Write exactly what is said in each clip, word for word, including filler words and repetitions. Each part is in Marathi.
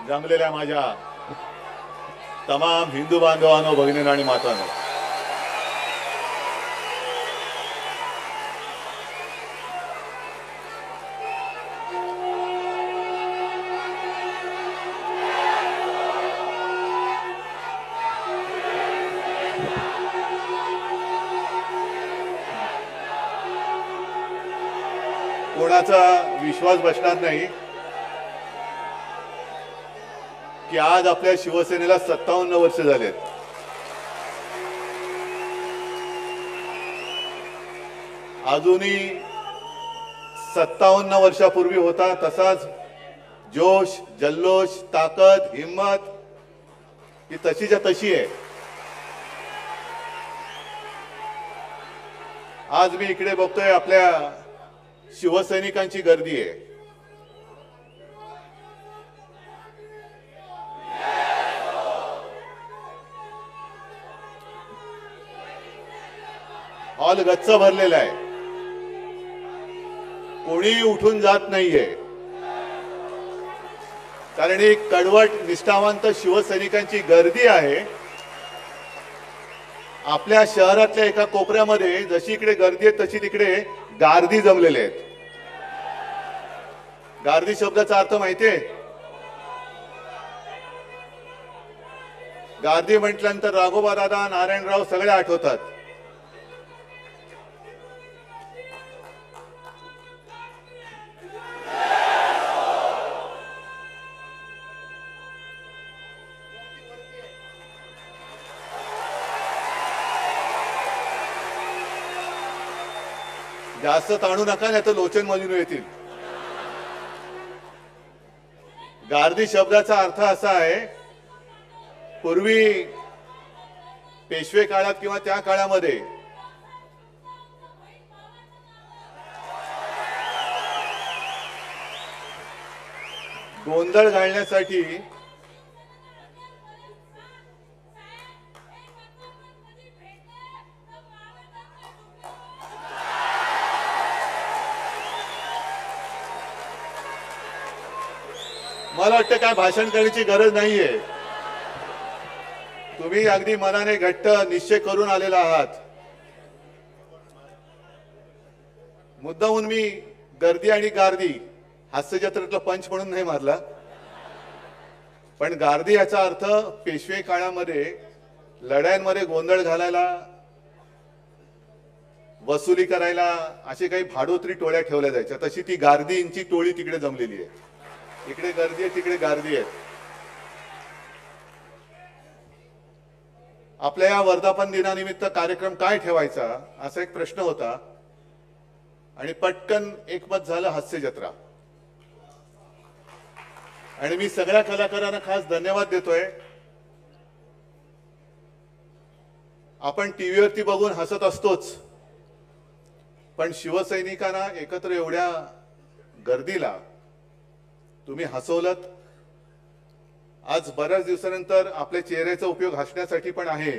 जमलेल्या माझ्या तमाम हिंदू बांधवांनो, भगिनींनो आणि मातांनो, कोणाचा विश्वास बसणार नाही की आज आपल्या शिवसेनेला सत्तावन्न वर्ष झालेत. अजूनही सत्तावन्न वर्षापूर्वी होता तसाच जोश, जल्लोष, ताकद, हिम्मत ही तशीच्या तशी आहे. आज मी इकडे बघतोय आपल्या शिवसैनिकांची गर्दी आहे. हॉल गच्च भरलेला आहे. कोणी उठून जात नाहीये, कारण एक कडवट निष्ठावंत शिवसैनिकांची गर्दी आहे. आपल्या शहरातल्या एका कोपऱ्यामध्ये जशी इकडे गर्दी आहे तशी तिकडे गार्दी जमलेले आहेत. गार्दी शब्दाचा अर्थ माहितीये? गार्दी म्हटल्यानंतर राघोबा दादा, नारायणराव सगळे आठवतात. जास्त ताणू नका, नाही तर लोचन मजून येतील. गार्दी शब्दाचा अर्थ असा आहे, पूर्वी पेशवे काळात किंवा त्या काळामध्ये गोंधळ घालण्यासाठी मला वाटतं काय भाषण करण्याची गरज नाहीये. तुम्ही अगदी मनाने घट्ट निश्चय करून आलेला आहात. मुद्दामून मी गर्दी आणि गार्दी हास्यजत्रेतला पंच म्हणून नाही मारला, पण गार्दी याचा अर्थ पेशवे काळामध्ये लढायांमध्ये गोंधळ घालायला, वसुली करायला अशी काही भाडोत्री टोळ्या ठेवल्या जायच्या. तशी ती गार्दींची टोळी तिकडे जमलेली आहे. इकडे गर्दी आहे, तिकडे गार्दी आहे. आपल्या या वर्धापन दिनानिमित्त कार्यक्रम काय ठेवायचा असा एक प्रश्न होता आणि पटकन एकमत झालं हास्य जत्रा. आणि मी सगळ्या कलाकारांना खास धन्यवाद देतोय. आपण टीव्हीवरती बघून हसत असतोच, पण शिवसैनिकांना एकत्र एवढ्या गर्दीला तुम्ही हसवलत. आज बऱ्याच दिवसानंतर आपल्या चेहऱ्याचा उपयोग हसण्यासाठी पण आहे,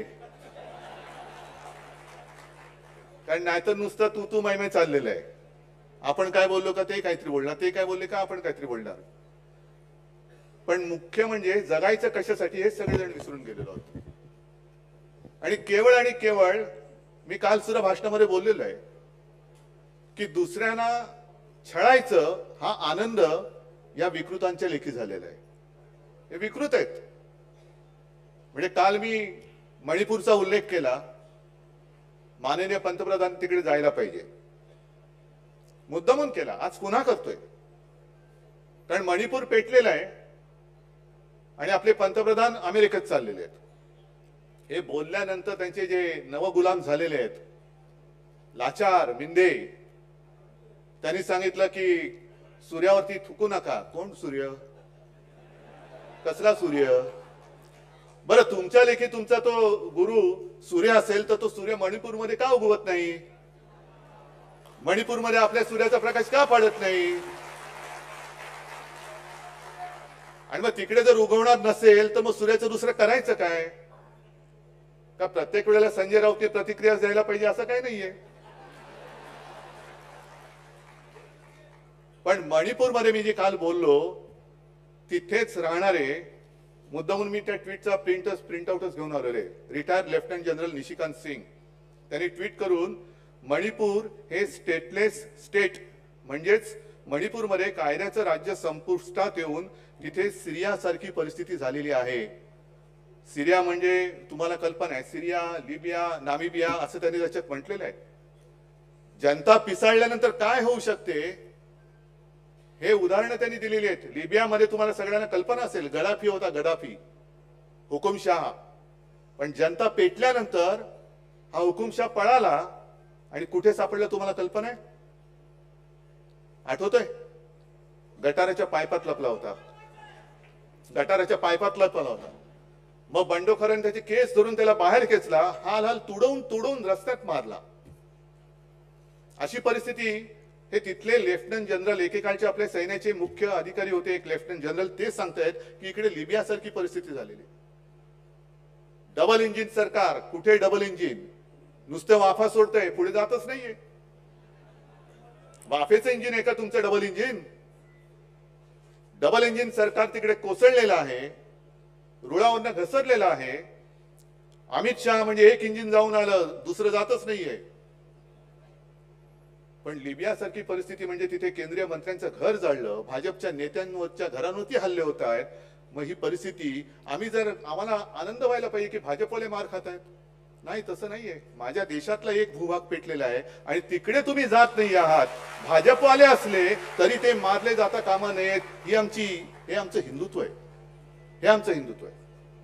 कारण नाहीतर नुसतं तू तू मैमे चाललेलं आहे. आपण काय बोललो का ते काहीतरी बोलणार, ते काय बोलले का आपण काहीतरी बोलणार. पण मुख्य म्हणजे जगायचं कशासाठी हे सगळेजण विसरून गेलेलो आहोत. आणि केवळ आणि केवळ मी काल सुद्धा भाषणामध्ये बोललेलो आहे की दुसऱ्यांना छळायचं हा आनंद या विकृतांच्या लेखी झालेला आहे. हे विकृत आहेत. म्हणजे काल मी मणिपूरचा उल्लेख केला. माननीय पंतप्रधान तिकडे जायला पाहिजे, मुद्दामून केला, आज पुन्हा करतोय. कारण मणिपूर पेटलेलं आहे आणि आपले पंतप्रधान अमेरिकेत चाललेले आहेत. हे बोलल्यानंतर त्यांचे जे नवगुलाम झालेले आहेत, लाचार मिंदे, त्यांनी सांगितलं की सूर्यावरती थुकू नका. कोण सूर्य? कसला सूर्य? बरं, तुमच्या लेखी तुमचा तो गुरु सूर्य असेल तर तो सूर्य मणिपूरमध्ये का उगवत नाही? मणिपूरमध्ये आपल्या सूर्याचा प्रकाश का पडत नाही? आणि मग तिकडे जर उगवणार नसेल तर मग सूर्याचं दुसरं करायचं काय? का प्रत्येक वेळेला संजय राऊत प्रतिक्रिया द्यायला पाहिजे असं काही नाहीये. पण मणिपूरमध्ये मी जे काल बोललो तिथेच राहणारे, मुद्दामून मी त्या ट्विटचा प्रिंटच प्रिंटआउटच घेऊन आलेले, retired lieutenant general Nishikant Singh, त्यांनी ट्विट करून मणिपूर हे स्टेटलेस स्टेट म्हणजेच मणिपूरमध्ये कायद्याचं राज्य संपुष्टात येऊन तिथे सिरियासारखी परिस्थिती झालेली आहे. सिरिया म्हणजे तुम्हाला कल्पना आहे, सिरिया, लिबिया, नामिबिया असं त्यांनी त्याच्यात म्हटलेलं आहे. जनता पिसाळल्यानंतर काय होऊ शकते हे उदाहरणं त्यांनी दिलेली आहेत. लिबियामध्ये तुम्हाला सगळ्यांना कल्पना असेल, गडाफी होता, गडाफी, हुकुमशाह. पण जनता पेटल्यानंतर हा हुकुमशाह पळाला आणि कुठे सापडला तुम्हाला कल्पना आहे? आठवतंय? गटाराच्या पायपात लपला होता, गटाराच्या पायपात लपला होता. मग बंडखोरांनी त्याचे केस धरून त्याला बाहेर खेचला, हाल हाल तुडवून तुडवून रस्त्यात मारला. अशी परिस्थिती हे तिथले लेफ्टनंट जनरल, एकेकाळचे आपल्या सैन्याचे मुख्य अधिकारी होते एक लेफ्टनंट जनरल, ते सांगतायत की इकडे लिबिया सारखी परिस्थिती झालेली. डबल इंजिन सरकार, कुठे डबल इंजिन, नुसतं वाफा सोडतंय, पुढे जातच नाहीये. वाफेचं इंजिन आहे का तुमचं डबल इंजिन? डबल इंजिन सरकार तिकडे कोसळलेलं आहे, रुळावरनं घसरलेलं आहे. अमित शहा म्हणजे एक इंजिन जाऊन आलं, दुसरं जातच नाहीये. पण लिबिया सारखी परिस्थिती म्हणजे तिथे केंद्रीय मंत्र्यांचं घर जाळलं, भाजपच्या नेत्यांवरच्या घरांवरती हल्ले होत आहेत. मग ही परिस्थिती, आम्ही जर, आम्हाला आनंद व्हायला पाहिजे की भाजपवाले मार खात आहेत, नाही, तसं नाहीये. माझ्या देशातला एक भूभाग पेटलेला आहे आणि तिकडे तुम्ही जात नाही आहात. भाजपवाले असले तरी ते मारले जाता कामा नयेत. ही आमची, हे आमचं हिंदुत्व आहे, हे आमचं हिंदुत्व आहे.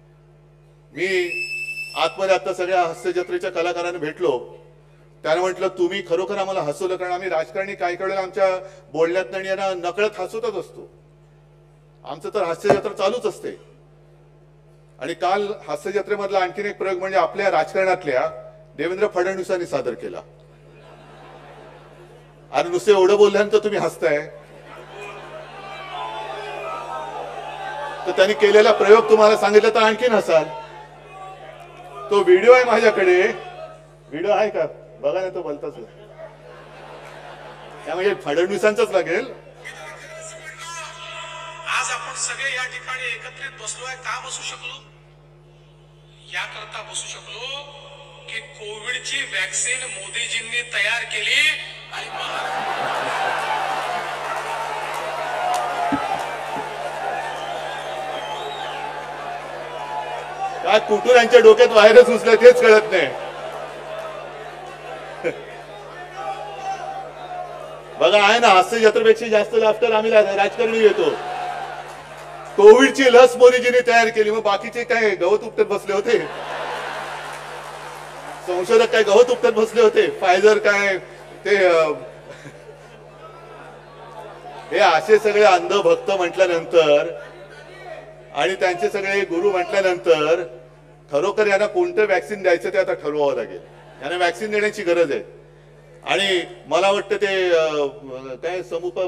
मी आतमध्ये आता सगळ्या हास्य जत्रेच्या कलाकारांना भेटलो, त्याने म्हटलं तुम्ही खरोखर आम्हाला हसवलं, कारण आम्ही राजकारणी काही वेळेला आमच्या बोलण्यात आणि यांना नकळत हसवतच असतो. आमचं तर हास्य जत्रा चालूच असते. आणि काल हास्य जत्रेमधला आणखीन एक प्रयोग म्हणजे आपल्या राजकारणातल्या देवेंद्र फडणवीसांनी सादर केला. आणि नुसते एवढं बोलल्यानंतर तुम्ही हसताय, तर त्यांनी केलेला प्रयोग तुम्हाला सांगितलं तर आणखीन हसाल. तो व्हिडिओ आहे माझ्याकडे, व्हिडिओ आहे का बघा ना, तो बोलताच त्यामुळे फडणवीसांचाच लागेल. आज आपण सगळे या ठिकाणी एकत्रित बसलोय, का बसू शकलो? याकरता बसू शकलो की कोविडची वॅक्सिन मोदीजींनी तयार केली आणि काय कुठून यांच्या डोक्यात व्हायरस घुसला तेच कळत नाही. बघा, आहे ना, हास्य जत्रेपेक्षा जास्त लाफ्टर आम्ही राजकारणी घेतो. कोविडची लस मोदीजींनी तयार केली, मग बाकीचे काय गवत उपटत बसले होते? संशोधक काय गवत उपटत बसले होते? फायझर काय ते, हे असे सगळे अंधभक्त म्हटल्यानंतर आणि त्यांचे सगळे गुरु म्हटल्यानंतर खरोखर यांना कोणतं वॅक्सिन द्यायचं ते आता ठरवावं लागेल. यांना वॅक्सिन देण्याची गरज आहे. आणि मला वाटतं ते काय समुप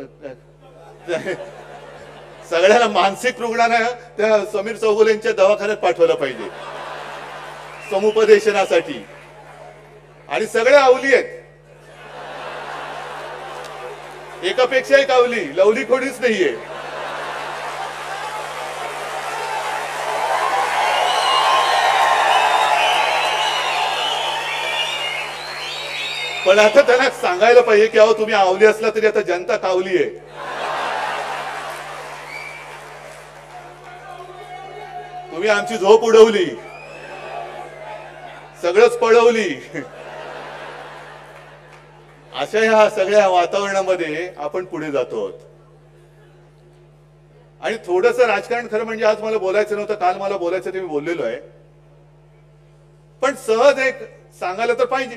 सगळ्यांना मानसिक रुग्णांना त्या समीर चौगुलेंच्या दवाखान्यात पाठवलं पाहिजे समुपदेशनासाठी. आणि सगळे आवली आहेत, एकापेक्षा एक आवली, लवली खोडीच नाहीये. पण आता त्यांना सांगायला पाहिजे की अहो तुम्ही आवली असला तरी आता जनता कावली आहे. तुम्ही आमची झोप उडवली, सगळंच पळवली. अशा ह्या सगळ्या वातावरणामध्ये आपण पुढे जातो. आणि थोडस राजकारण, खरं म्हणजे आज मला बोलायचं नव्हतं, काल मला बोलायचं ते मी बोललेलो आहे, पण सहज एक सांगायला तर पाहिजे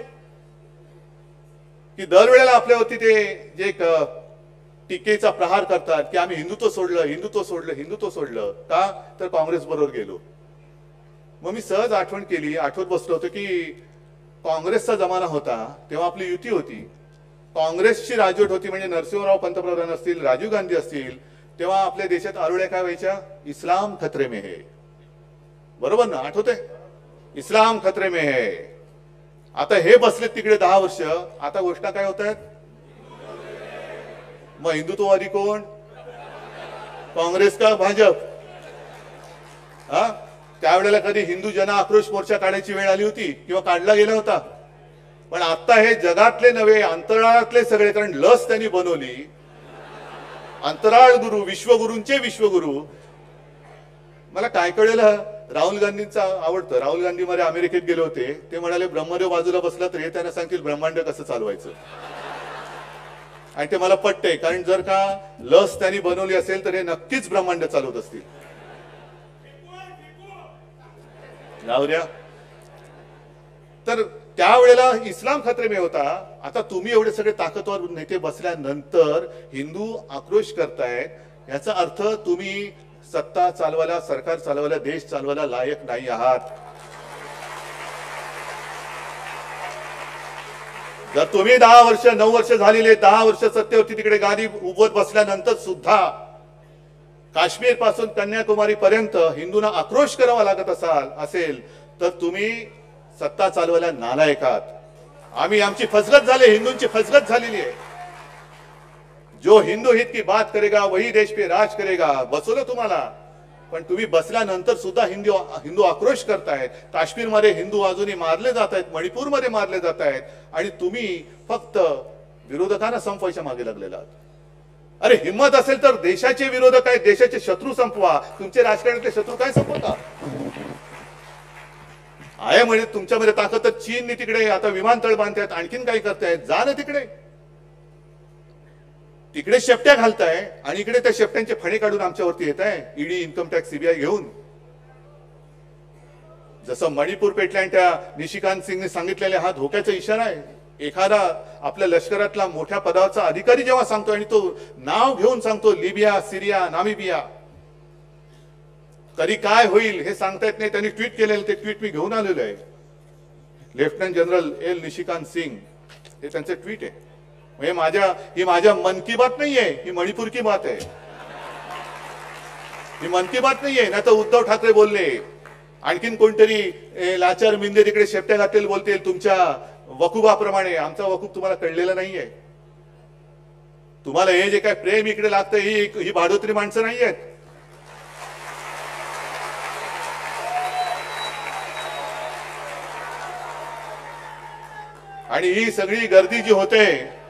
की दरवेळेला आपल्यावरती ते जे टीकेचा प्रहार करतात की आम्ही हिंदुत्व सोडलं, हिंदुत्व सोडलं, हिंदुत्व सोडलं, का तर काँग्रेस बरोबर गेलो. मग मी सहज आठवण केली, आठवत बसलो होतो की काँग्रेसचा जमाना होता तेव्हा आपली युती होती, काँग्रेसची राजवट होती, म्हणजे नरसिंहराव पंतप्रधान असतील, राजीव गांधी असतील, तेव्हा आपल्या देशात आरोळ्या काय व्हायच्या? इस्लाम खतरे में है. बरोबर ना, आठवतंय? इस्लाम खतरे में है. आता हे बसलेत तिकडे दहा वर्ष, आता घोषणा काय होत आहेत? मग हिंदुत्ववादी कोण? काँग्रेस का भाजप? हा, त्यावेळेला कधी हिंदू जन आक्रोश मोर्चा काढायची वेळ आली होती किंवा काढला गेला होता? पण आता हे जगातले नव्हे, अंतराळातले सगळे, कारण लस त्यांनी बनवली, अंतराळ गुरु, विश्वगुरूंचे विश्वगुरु. मला काय कळेल, राहुल गांधींचा आवडतं, राहुल गांधी मध्ये अमेरिकेत गेले होते, ते म्हणाले ब्रह्मदेव बाजूला बसला तर हे त्यांना सांगतील ब्रह्मांड कसं चालवायचं. आणि ते मला पटतंय, कारण जर का लस त्यांनी बनवली असेल तर हे नक्कीच ब्रह्मांड चालवत असतील. जाऊ द्या. तर त्यावेळेला इस्लाम खतरे में होता. आता तुम्ही एवढे सगळे ताकदवर नेते बसल्यानंतर हिंदू आक्रोश करतायत, याचा अर्थ तुम्ही सत्ता चालवायला, सरकार चालवायला, देश चालवायला लायक नाही आहात. जर तुम्ही दहा वर्ष नऊ वर्ष झालेले दहा वर्ष सत्तेवरती तिकडे गादी उभत बसल्यानंतर सुद्धा काश्मीर पासून कन्याकुमारी पर्यंत हिंदूंना आक्रोश करावा लागत असाल असेल तर तुम्ही सत्ता चालवायला नालायक आहात. आम्ही, आमची फसगत झाली, हिंदूंची फसगत झालेली आहे. जो हिंदू हित की बात करेगा वही देश पे राज करेगा, बसवलं तुम्हाला. पण तुम्ही बसल्यानंतर सुद्धा हिंदू हिंदू आक्रोश करतायत. काश्मीरमध्ये हिंदू अजूनही मारले जात आहेत, मणिपूरमध्ये मारले जात आहेत, आणि तुम्ही फक्त विरोधकांना संपवायच्या मागे लागलेला आहात. अरे हिम्मत असेल तर देशाचे विरोधक आहेत, देशाचे शत्रू संपवा. तुमचे राजकारणातले शत्रू काय संपवता? आहे म्हणजे तुमच्यामध्ये ताकद तर चीनने तिकडे आता विमानतळ बांधतायत, आणखीन काही करतायत. जा ना तिकडे, तिकडे शेपट्या घालताय आणि इकडे त्या शेपट्यांचे फणे काढून आमच्यावरती येत आहे, ईडी, इन्कम टॅक्स, सीबीआय घेऊन. जसं मणिपूर पेटल्या आणि त्या निशिकांत सिंगने सांगितलेले हा धोक्याचा इशारा आहे. एखादा आपल्या लष्करातला मोठ्या पदाचा अधिकारी जेव्हा सांगतो आणि तो नाव घेऊन सांगतो, लिबिया, सिरिया, नामिबिया, कधी काय होईल हे सांगता येत नाही. त्यांनी ट्विट केलेलं ते ट्विट मी घेऊन आलेलो आहे. Lieutenant general L Nishikant Singh, हे त्यांचे ट्विट आहे. म्हणजे माझ्या ही माझ्या मन की बात नाहीये, ही मणिपूर की बात आहे. ही मन की बात नाहीये. ना तर उद्धव ठाकरे बोलले, आणखीन कोणतरी लाचार मिंदे तिकडे शेपट्या घातलेले बोलतील तुमच्या वकुबाप्रमाणे. आमचा वकूब तुम्हाला कळलेला नाहीये. तुम्हाला हे जे काय प्रेम इकडे लागतं ही ही भाडोत्री माणसं नाहीयेत. आणि ही सगळी गर्दी जी होते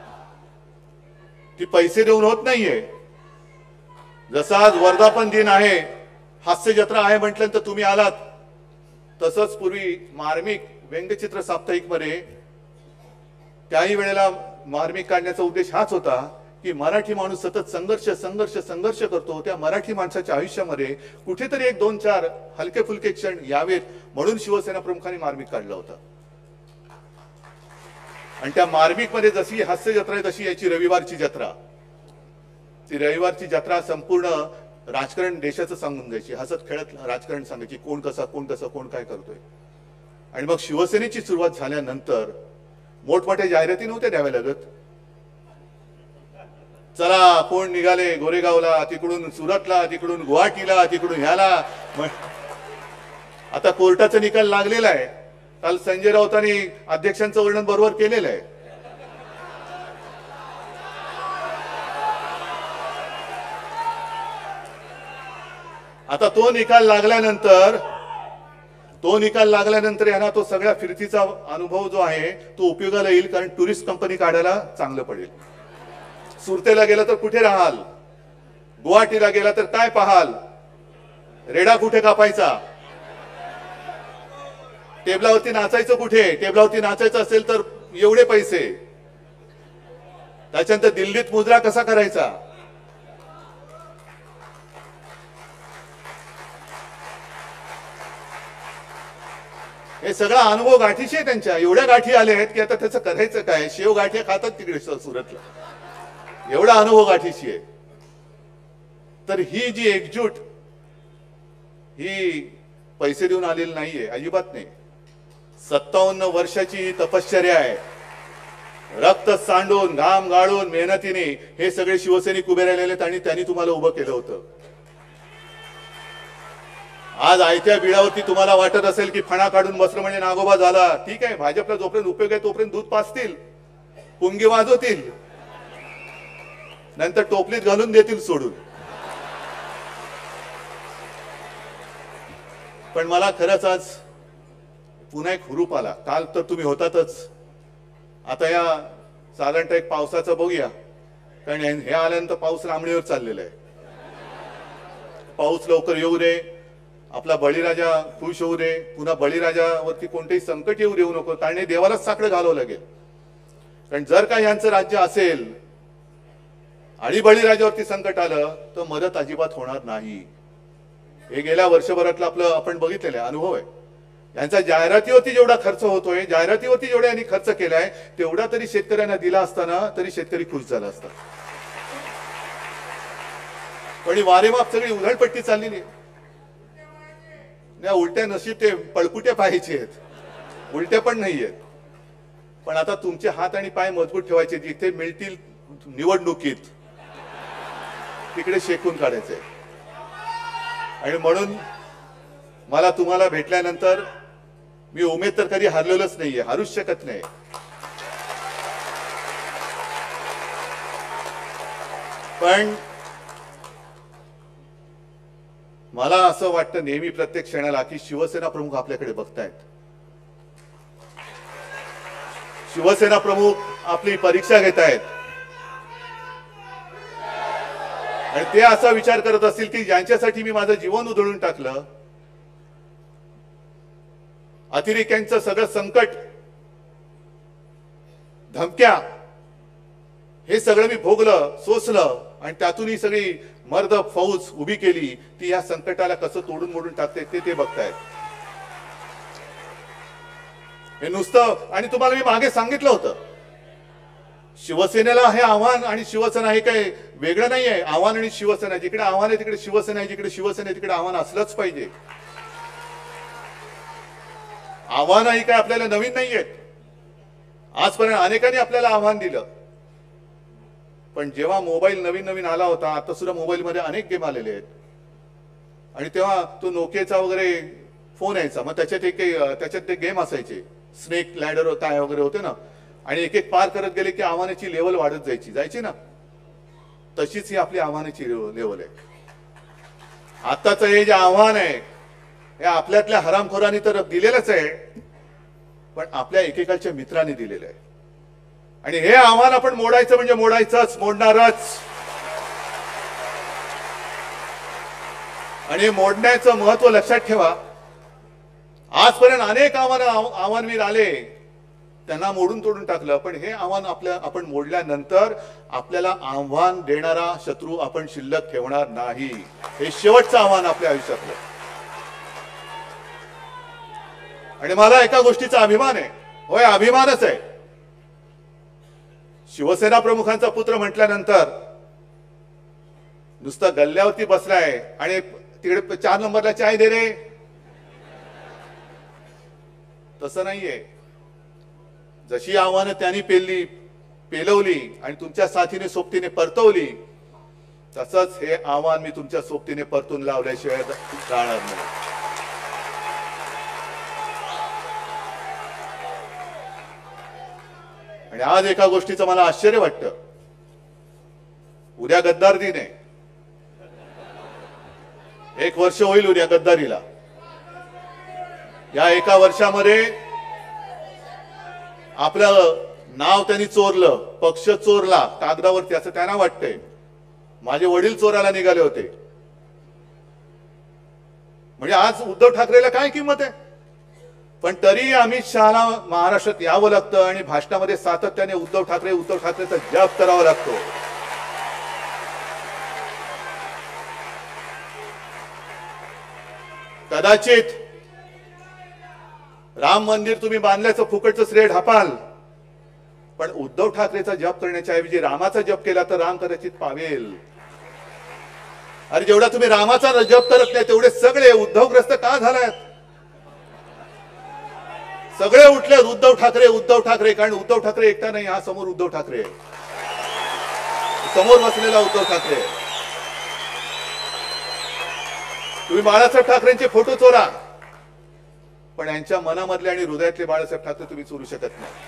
ती पैसे देऊन होत नाहीये. जसा आज वर्धापन दिन आहे, हास्य जत्रा आहे म्हटल्यानंतर तुम्ही आलात, तसंच पूर्वी मार्मिक व्यंगचित्र साप्ताहिक मध्ये त्याही वेळेला मार्मिक काढण्याचा उद्देश हाच होता की मराठी माणूस सतत संघर्ष संघर्ष संघर्ष करतो. त्या मराठी माणसाच्या आयुष्यामध्ये कुठेतरी एक दोन चार हलके फुलके क्षण यावेत म्हणून शिवसेना प्रमुखांनी मार्मिक काढला होता. आणि त्या मार्मिक मध्ये जशी हास्य जत्रा आहे तशी याची रविवारची जत्रा. ती रविवारची जत्रा संपूर्ण राजकारण देशाचं सांगून द्यायची, हसत खेळत राजकारण सांगायची, कोण कसा कोण कसा कोण काय करतोय. आणि मग शिवसेनेची सुरुवात झाल्यानंतर मोठमोठ्या जाहिराती नव्हत्या द्याव्या लागत. चला कोण निघाले गोरेगावला, तिकडून सुरतला, तिकडून गुवाहाटीला, तिकडून ह्याला. आता कोर्टाचा निकाल लागलेला आहे. काल संजय राऊतांनी अध्यक्षांचं वर्णन बरोबर केलेलं आहे. आता तो निकाल लागल्यानंतर तो निकाल लागल्यानंतर यांना तो सगळ्या फिरतीचा अनुभव जो आहे तो उपयोगाला येईल. कारण टुरिस्ट कंपनी काढायला चांगलं पडेल. सुरतेला गेला तर कुठे राहाल, गुवाहाटीला गेला तर काय पाहाल, रेडा कुठे कापायचा, टेबलावरती नाचायचं कुठे, टेबलावरती नाचायचं असेल तर एवढे पैसे, त्याच्यानंतर दिल्लीत मुजरा कसा करायचा. हे सगळा अनुभव गाठीशी आहे त्यांच्या. एवढ्या गाठी आल्या आहेत की आता त्याचं करायचं काय. शेव गाठी खातात तिकडे सुरतला, एवढा अनुभव गाठीशी आहे. तर ही जी एकजूट ही पैसे देऊन आलेली नाहीये, अजिबात नाही. सत्तावन्न वर्षाची तपश्चर्या आहे. रक्त सांडून घाम गाळून मेहनतीने हे सगळे शिवसैनिक उभे राहिलेले आहेत आणि त्यांनी तुम्हाला उभं केलं होतं. आज आयत्या बिळावरती तुम्हाला वाटत असेल की फणा काढून बसलं म्हणजे नागोबा झाला. ठीक आहे, भाजपला जोपर्यंत उपयोग आहे तोपर्यंत दूध पाजतील, पुंगी वाजवतील, नंतर टोपलीत घालून देतील सोडून. पण मला खरंच आज पुन्हा एक हुरूप आला. काल तर तुम्ही होतातच. आता या साधारणतः एक पावसाचं बघूया, कारण हे आल्यानंतर पाऊस लांबणीवर चाललेला आहे. पाऊस लवकर येऊ दे, आपला बळीराजा खुश होऊ दे, पुन्हा बळीराजावरती कोणतेही संकट येऊ देऊ नको, कारण हे देवालाच साकडं घालावं लागेल. कारण जर का यांचं राज्य असेल आणि बळीराजावरती संकट आलं तर मदत अजिबात होणार नाही. हे गेल्या वर्षभरातलं आपलं आपण बघितलेलं अनुभव आहे. यांचा जाहिरातीवरती जेवढा खर्च होतोय, जाहिरातीवरती जेवढा यांनी खर्च केलाय तेवढा तरी शेतकऱ्यांना दिला असताना तरी शेतकरी खुश झाला असता. पण वारेमाप सगळी उधळपट्टी चाललेली आहे. उलट्या नशीब ते पळपुट्या पाहायचे आहेत, उलट्या पण नाही आहेत. पण आता तुमचे हात आणि पाय मजबूत ठेवायचे, जिथे मिळतील निवडणुकीत तिकडे शेकून काढायचे. आणि म्हणून मला तुम्हाला भेटल्यानंतर मी उमेद तर कधी हरलेलोच नाहीये, हारूच शकत नाही. पण मला असं वाटतं नेहमी प्रत्येक क्षणाला की शिवसेना प्रमुख आपल्याकडे बघतायत. शिवसेना प्रमुख आपली परीक्षा घेत आहेत आणि ते असा विचार करत असतील की ज्यांच्यासाठी मी माझं जीवन उधळून टाकलं, अतिरेक्यांचं सगळं संकट, धमक्या, हे सगळं मी भोगलं, सोसलं आणि त्यातून ही सगळी मर्द फौज उभी केली, ती या संकटाला कसं तोडून मोडून टाकते ते ते बघतायत. हे नुसतं, आणि तुम्हाला मी मागे सांगितलं होतं, शिवसेनेला हे आव्हान आणि शिवसेना हे काही वेगळं नाही आहे. आव्हान आणि शिवसेना, जिकडे आव्हान आहे तिकडे शिवसेना आहे, जिकडे शिवसेना आहे तिकडे आव्हान असलंच पाहिजे. आव्हानही काय आपल्याला नवीन नाही आहेत. आजपर्यंत अनेकांनी आपल्याला आव्हान दिलं. पण जेव्हा मोबाईल नवीन नवीन आला होता, आता सुद्धा मोबाईल मध्ये अनेक गेम आलेले आहेत, आणि तेव्हा तो नोकियाचा वगैरे फोन यायचा, मग त्याच्यात एक त्याच्यात ते गेम असायचे, स्नेक लॅडर काय वगैरे होते ना, आणि एक एक पार करत गेले की आव्हानाची लेवल वाढत जायची जायची ना. तशीच ही आपली आव्हानाची लेवल आहे. आताच हे जे आव्हान आहे हे आपल्यातल्या हरामखोरांनी तर दिलेलंच आहे, पण आपल्या एकेकाच्या मित्रांनी दिलेलं आहे. आणि हे आव्हान आपण मोडायचं म्हणजे मोडायचंच, मोडणारच. आणि मोडण्याचं महत्व लक्षात ठेवा. आजपर्यंत अनेक आव्हान आव्हानवीर आले, त्यांना मोडून तोडून टाकलं, पण हे आव्हान आपल्या आपण मोडल्यानंतर आपल्याला आव्हान देणारा शत्रू आपण शिल्लक ठेवणार नाही. हे शेवटचं आव्हान आपल्या आयुष्यातलं. आणि मला एका गोष्टीचा अभिमान आहे, होय अभिमानच आहे. शिवसेना प्रमुखांचा पुत्र म्हटल्यानंतर नुसतं गल्ल्यावरती बसलाय आणि तिकडे चार नंबरला चाय दे रे, तसं नाहीये. जशी आव्हानं त्यांनी पेलली पेलवली आणि तुमच्या साथीने सोबतीने परतवली, तसंच हे आव्हान मी तुमच्या सोबतीने परतून लावल्याशिवाय राहणार नाही. आणि आज एका गोष्टीचं मला आश्चर्य वाटतं. उद्या गद्दार दिन आहे, एक वर्ष होईल उद्या गद्दारीला. या एका वर्षामध्ये आपलं नाव त्यांनी चोरलं, पक्ष चोरला कागदावरती, असं त्यांना वाटतंय. माझे वडील चोरायला निघाले होते. म्हणजे आज उद्धव ठाकरेला काय किंमत आहे. पण तरी अमित शहाला महाराष्ट्रात यावं लागतं आणि भाषणामध्ये सातत्याने उद्धव ठाकरे उद्धव ठाकरेचा जप करावा लागतो. कदाचित राम मंदिर तुम्ही बांधल्याचं फुकटचं श्रेय ढापाल, पण उद्धव ठाकरेचा जप करण्याच्या ऐवजी रामाचा जप केला तर राम कदाचित पावेल. अरे जेवढा तुम्ही रामाचा जप करत नाही तेवढे सगळे उद्धवग्रस्त का झालात. सगळे उठले उद्धव ठाकरे उद्धव ठाकरे, कारण उद्धव ठाकरे एकटा नाही, हा समोर उद्धव ठाकरे, समोर बसलेला उद्धव ठाकरे. तुम्ही बाळासाहेब ठाकरेंचे फोटो चोरा, पण यांच्या मनामधले आणि हृदयातले बाळासाहेब ठाकरे तुम्ही चोरू शकत नाही.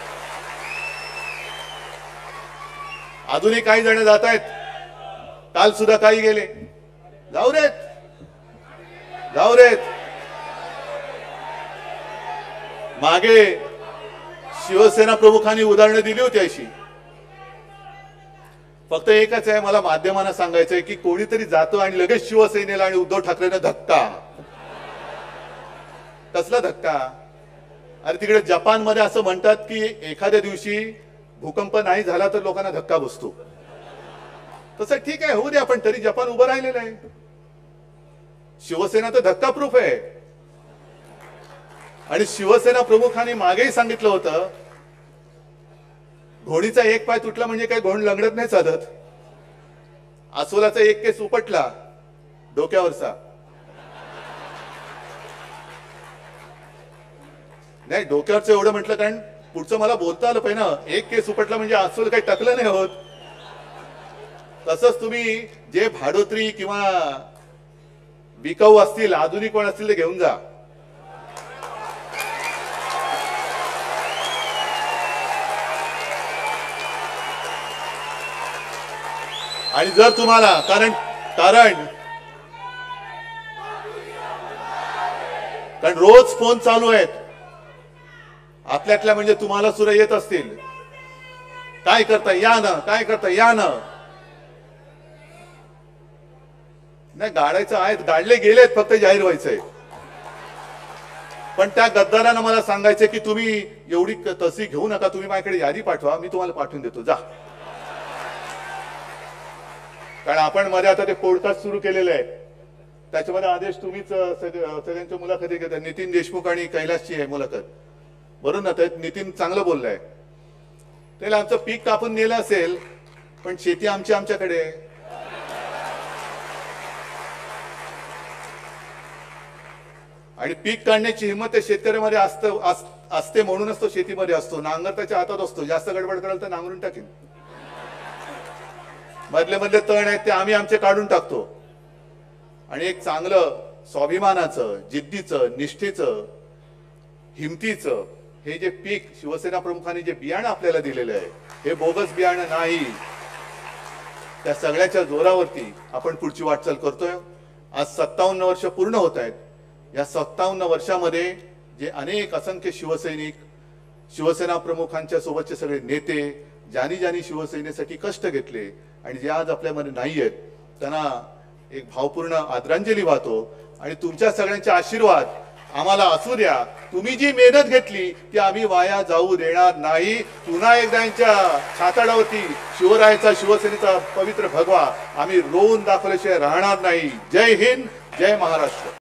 अजूनही काही जण जात आहेत, काल सुद्धा काही गेले, जाऊ देत जाऊ देत. मागे शिवसेना प्रमुखांनी उदाहरणं दिली होती अशी. फक्त एकच आहे, मला माध्यमांना सांगायचंय की कोणीतरी जातो आणि लगेच शिवसेनेला आणि उद्धव ठाकरेंना धक्का. कसला धक्का? अरे तिकडे जपानमध्ये असं म्हणतात की एखाद्या दिवशी भूकंप नाही झाला तर लोकांना धक्का बसतो. तसं ठीक आहे, होऊ द्या, पण तरी जपान उभं राहिलेलं आहे. शिवसेना तर धक्का प्रूफ आहे. आणि शिवसेना प्रमुखांनी मागेही सांगितलं होतं, घोडीचा एक पाय तुटला म्हणजे काय घोड लंगडत नाही चालत. अस्वलाचा एक केस उपटला डोक्यावरचा, नाही डोक्यावरचं एवढं म्हटलं कारण पुढचं मला बोलता आलं पाहिजे ना. एक केस उपटला म्हणजे अस्वल काही टकलं नाही होत. तसंच तुम्ही जे भाडोत्री किंवा विकाऊ असतील, आधुनिक कोण असतील ते घेऊन जा. आणि जर तुम्हाला कारण कारण कारण रोज फोन चालू आहेत आपल्यातल्या, म्हणजे तुम्हाला सुद्धा येत असतील, काय करता या ना, काय करता या ना. नाही गाडायचं आहेत, गाडले गेलेत, फक्त जाहीर व्हायचंय. पण त्या गद्दारांना मला सांगायचंय की तुम्ही एवढी तसी घेऊ नका, तुम्ही माझ्याकडे यादी पाठवा, मी तुम्हाला पाठवून देतो, जा. कारण आपण मध्ये आता ते पॉडकास्ट सुरू केलेले आहे, त्याच्यामध्ये आदेश तुम्हीच सगळ्यांच्या मुलाखती घेता. नितीन देशमुख आणि कैलासची आहे मुलाखत, बरोबर ना? त्यात नितीन चांगलं बोललाय. त्याला आमचं पीक कापून नेलं असेल, पण शेती आमची आमच्याकडे. आणि पीक काढण्याची हिंमत त्या शेतकऱ्यामध्ये असते, म्हणूनच तो शेतीमध्ये असतो. नांगर त्याच्या हातात असतो, जास्त गडबड कराल तर नांगरून टाकेल. मधले मधले तण आहेत ते आम्ही आमचे काढून टाकतो. आणि एक चांगलं स्वाभिमानाचं, जिद्दीचं, निष्ठेचं, हिमतीचं हे जे पीक शिवसेना प्रमुखांनी जे बियाणं आपल्याला दिलेलं आहे, हे बोगस बियाणं नाही. त्या सगळ्याच्या जोरावरती आपण पुढची वाटचाल करतोय. आज सत्तावन्न वर्ष पूर्ण होत आहेत. या सत्तावन्न वर्षामध्ये जे अनेक असंख्य शिवसैनिक, शिवसेना प्रमुखांच्या सोबतचे सगळे नेते, ज्यांनी ज्यांनी शिवसेनेसाठी कष्ट घेतले आणि जे आज आपल्यामध्ये नाही आहेत, त्यांना एक भावपूर्ण आदरांजली वाहतो. आणि तुमच्या सगळ्यांचे आशीर्वाद आम्हाला असू द्या. तुम्ही जी मेहनत घेतली ती आम्ही वाया जाऊ देणार नाही. पुन्हा एकदा यांच्या छाताडावरती शिवरायाचा, शिवसेनेचा पवित्र भगवा आम्ही रोवून दाखवल्याशिवाय राहणार नाही. जय हिंद, जय महाराष्ट्र.